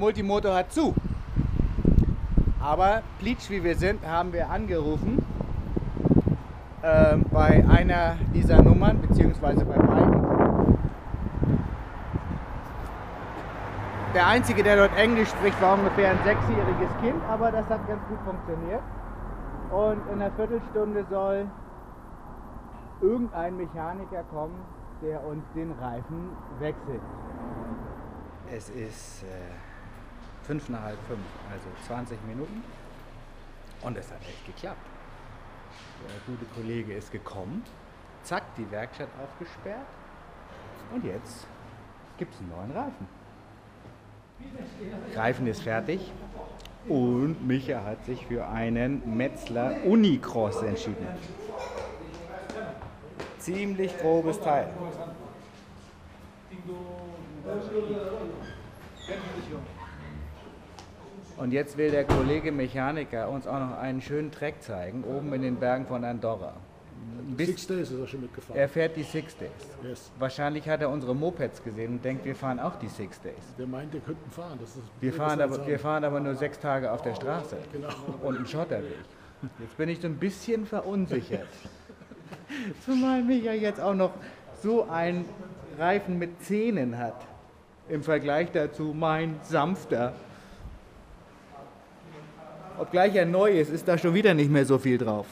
Multimotor hat zu. Aber pleatsch wie wir sind, haben wir angerufen bei einer dieser Nummern, beziehungsweise bei beiden. Der Einzige, der dort Englisch spricht, war ungefähr ein 6-jähriges Kind, aber das hat ganz gut funktioniert. Und in einer Viertelstunde soll irgendein Mechaniker kommen, der uns den Reifen wechselt. Es ist 5 nach halb 5, also 20 Minuten. Und es hat echt geklappt. Der gute Kollege ist gekommen, zack, die Werkstatt aufgesperrt und jetzt gibt es einen neuen Reifen. Reifen ist fertig und Micha hat sich für einen Metzler Unicross entschieden. Ziemlich grobes Teil. Und jetzt will der Kollege Mechaniker uns auch noch einen schönen Track zeigen, oben in den Bergen von Andorra. Six Days ist er schon mitgefahren. Er fährt die Six Days. Yes. Wahrscheinlich hat er unsere Mopeds gesehen und denkt, wir fahren auch die Six Days. Der meint, wir könnten fahren. Das ist Wir fahren aber nur 6 Tage auf der Straße. Genau. Und einen Schotterweg. Jetzt bin ich so ein bisschen verunsichert. Zumal Micha jetzt auch noch so einen Reifen mit Zähnen hat. Im Vergleich dazu mein sanfter. Obgleich er neu ist da schon wieder nicht mehr so viel drauf.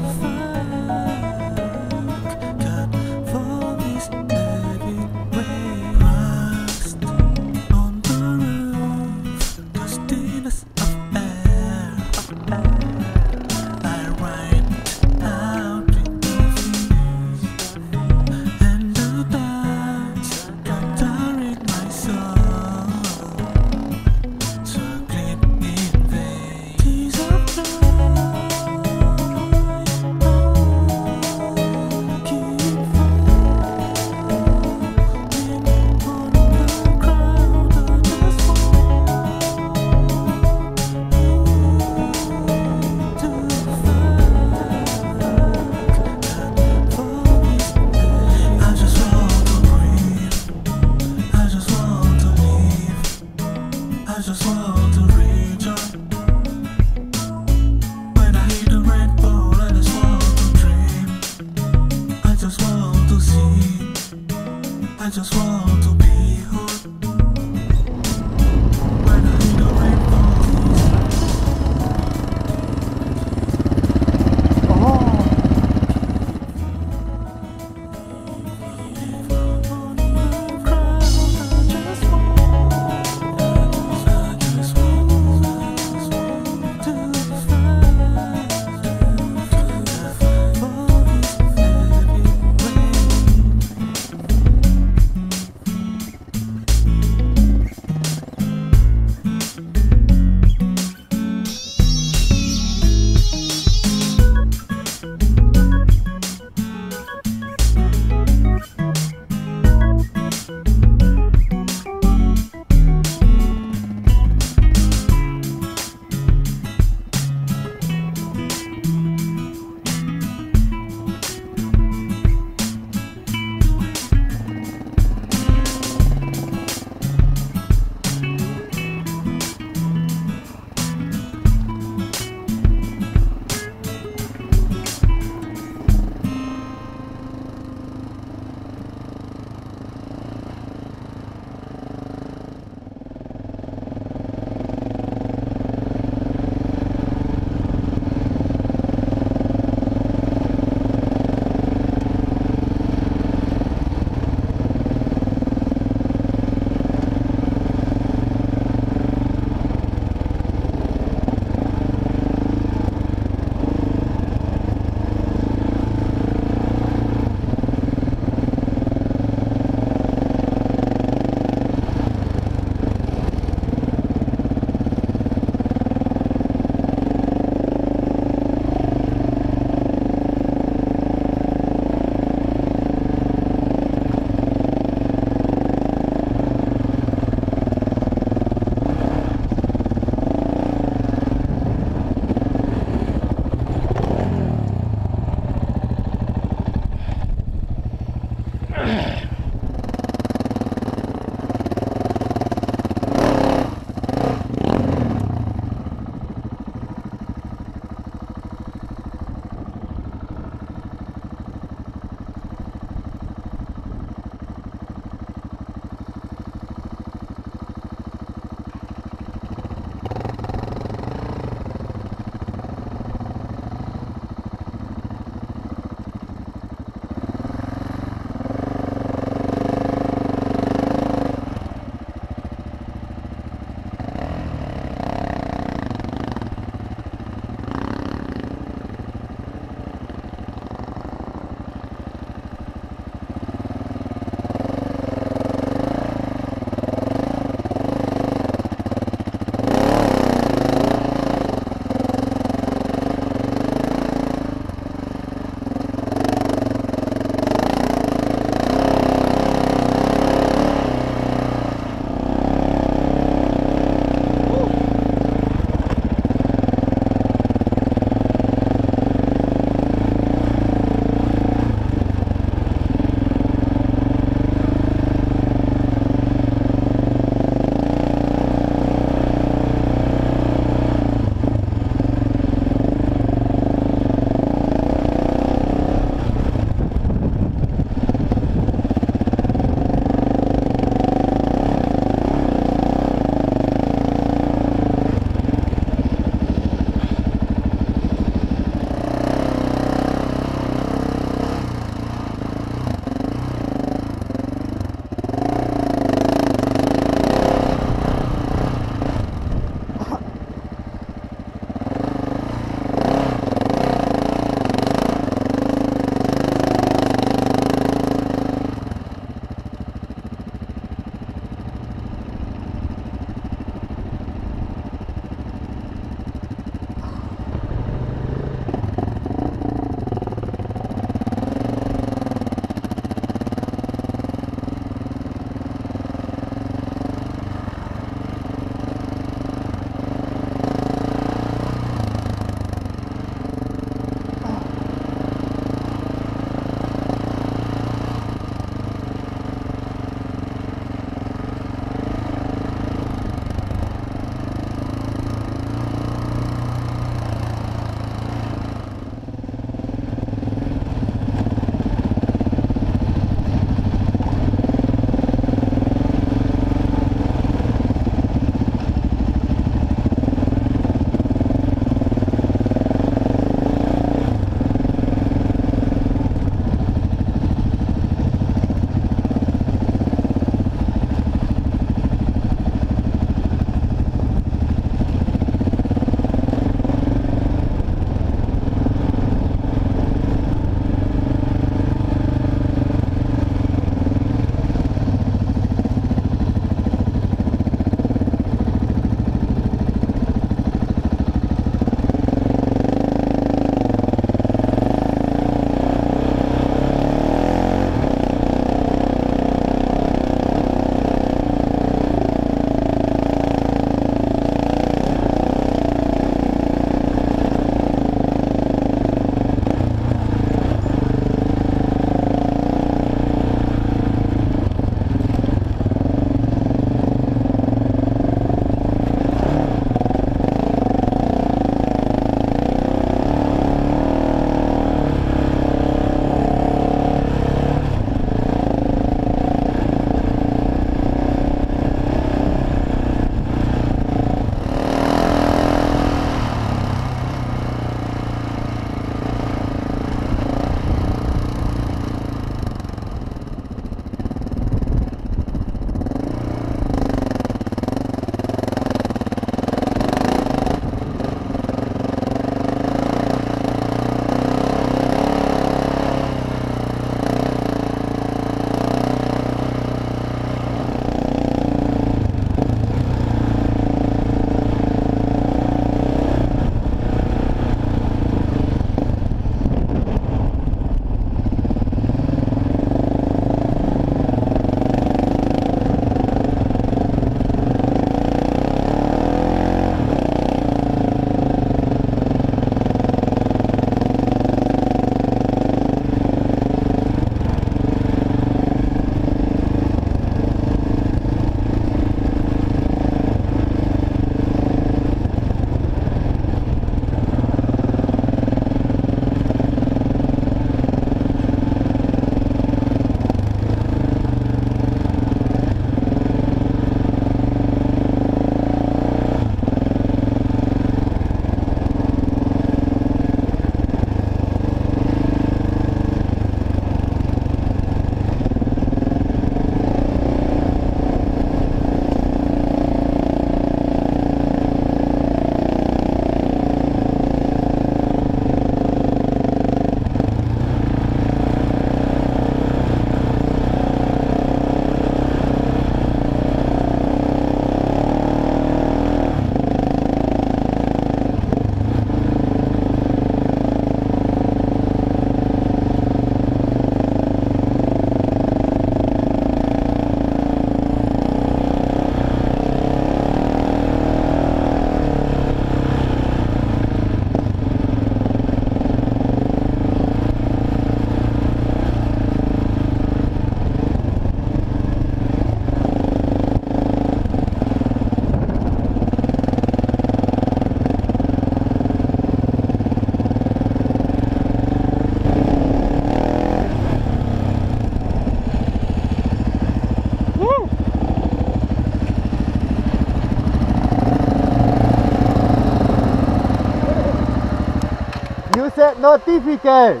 bad, not difficult.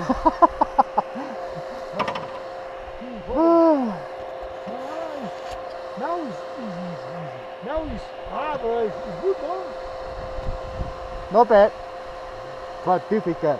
Now it's easy. Now it's hard, but it's good, no? Not bad, but difficult.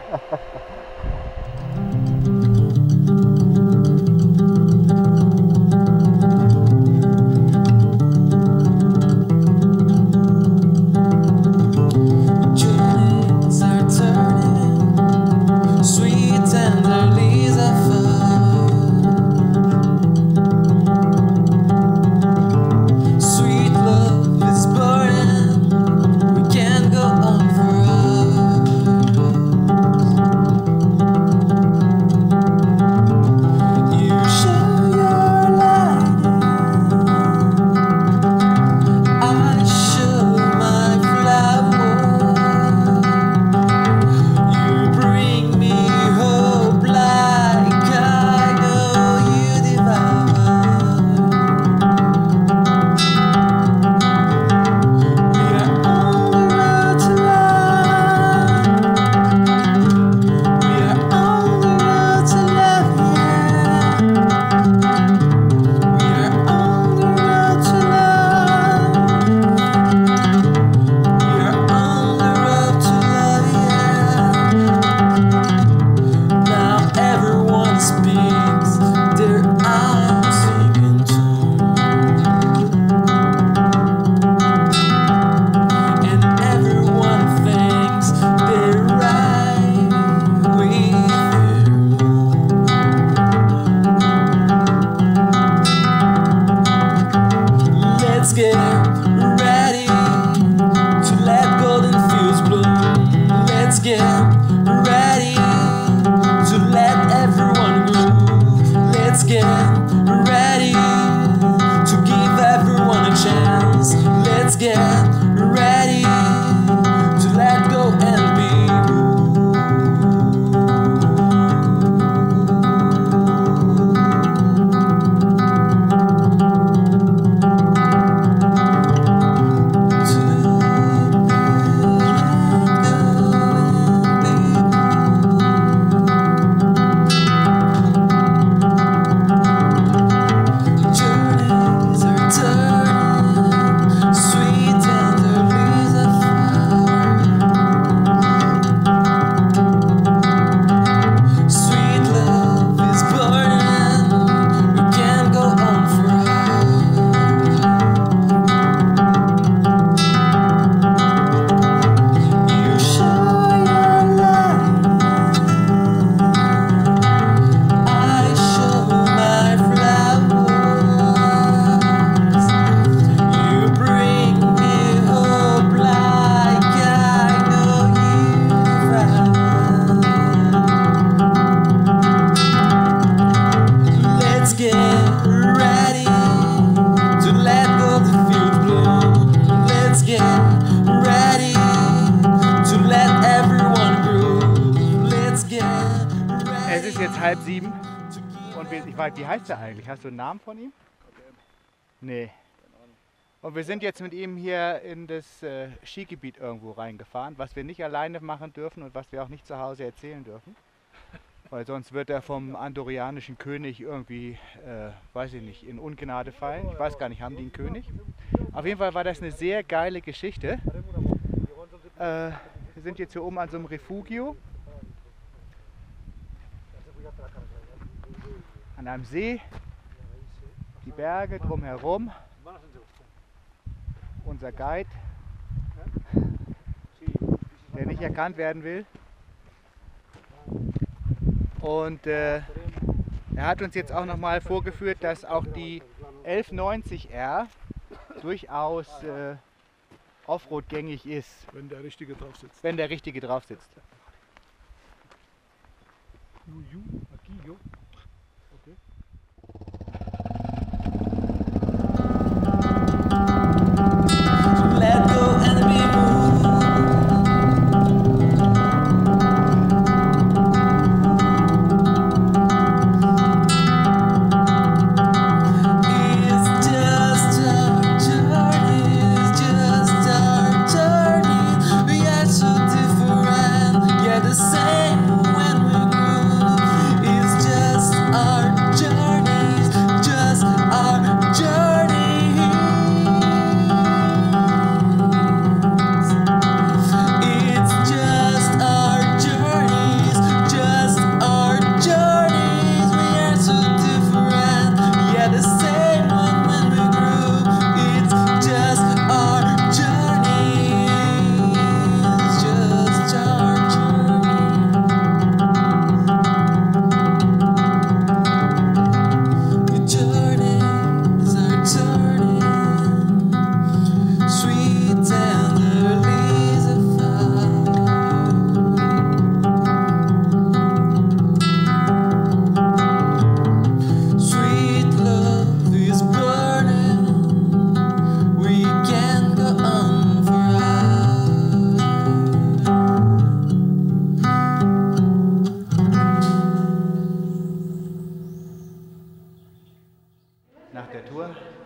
Jetzt 6:30 und wie heißt der eigentlich? Hast du einen Namen von ihm? Nee. Und wir sind jetzt mit ihm hier in das Skigebiet irgendwo reingefahren, was wir nicht alleine machen dürfen und was wir auch nicht zu Hause erzählen dürfen. Weil sonst wird er vom andorianischen König irgendwie, weiß ich nicht, in Ungnade fallen. Ich weiß gar nicht, haben die einen König? Auf jeden Fall war das eine sehr geile Geschichte. Wir sind jetzt hier oben an so einem Refugio. An einem See, die Berge drumherum, unser Guide, der nicht erkannt werden will. Und er hat uns jetzt auch noch mal vorgeführt, dass auch die 1190R durchaus Offroad gängig ist. Wenn der Richtige drauf sitzt. Wenn der Richtige drauf sitzt. The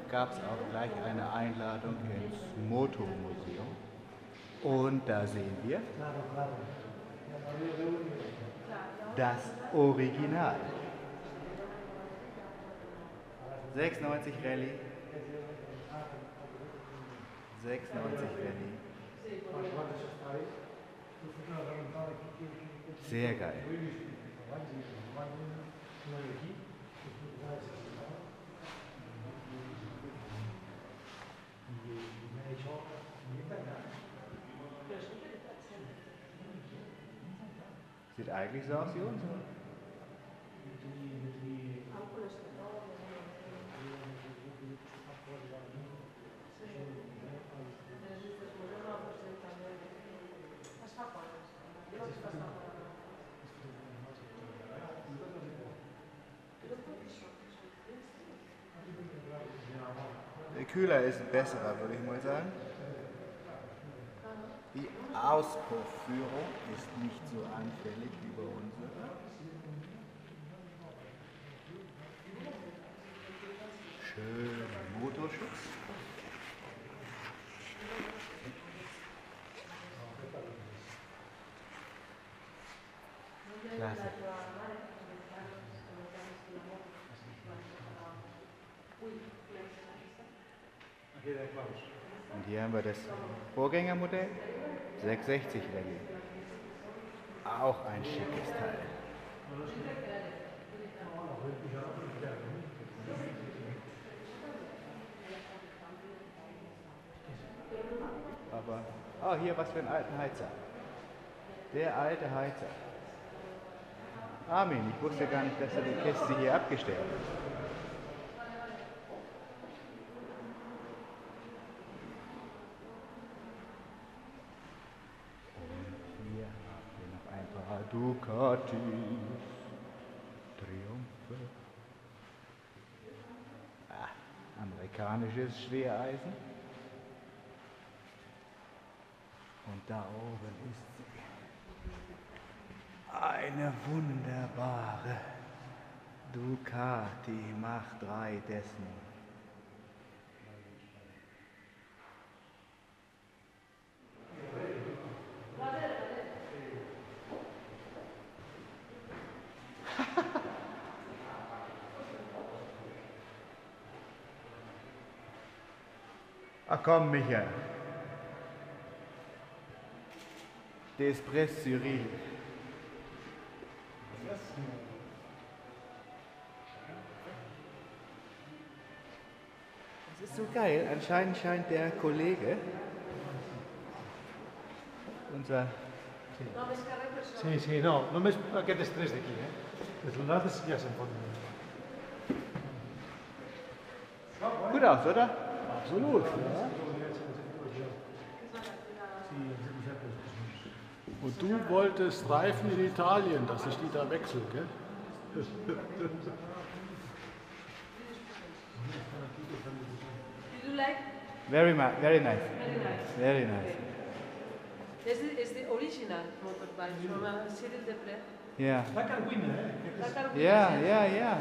gab es auch gleich eine Einladung ins Motormuseum. Und da sehen wir das Original. 96 Rallye. 96 Rallye. Sehr geil. Sieht eigentlich so aus wie uns. Der Kühler ist ein besserer, würde ich mal sagen. Die Auspuffführung ist nicht so anfällig wie bei unsere. Schön Motorschutz. Klasse. Und hier haben wir das Vorgängermodell, 660 Rallye. Auch ein schickes Teil. Aber, oh, hier was für einen alten Heizer. Der alte Heizer. Armin, ich wusste gar nicht, dass er die Kiste hier abgestellt hat. Ducati, Triumphe, amerikanisches Schwereisen. Und da oben ist sie. Eine wunderbare Ducati Mach 3 dessen. Ach komm, Michael. Desprez Cyril. Das ist so geil. Anscheinend scheint der Kollege, unser... Sí, sí, no, només aquest estrès d'aquí, Les nosaltres ja se'n foten. Gut aus, oder? Absolut, ja. Und du wolltest Reifen in Italien, dass ich die da wechsle, gell? Did you like? Very nice. Very nice. Very nice. This is the original motorbike from Cyril Deprez. Yeah. Dakar winner, Dakar Yeah.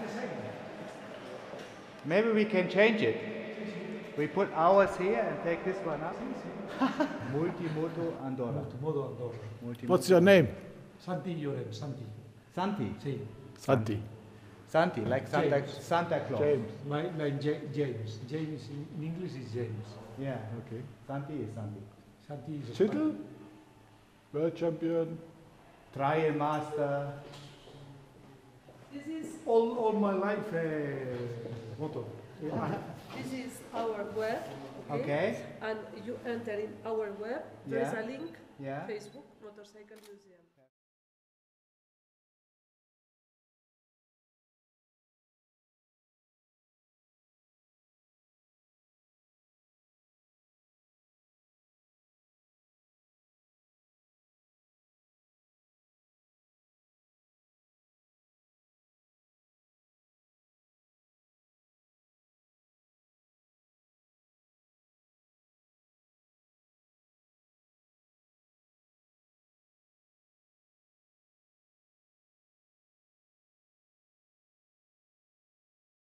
Maybe we can change it. We put ours here and take this one up. Multimoto Andorra. Modo Andorra. What's your name? Santi Lloren, Santi. Santi. Sí. Santi. Santi, like James. Santa Claus. James. Like James. James in English is James. Yeah. Okay. Santi is Santi. Santi is a Titel? World Champion. Trial Master. This is all my life motor. this is our web. Okay. And you enter in our web. There is Yeah. a link. Yeah. Facebook Motorcycle Museum.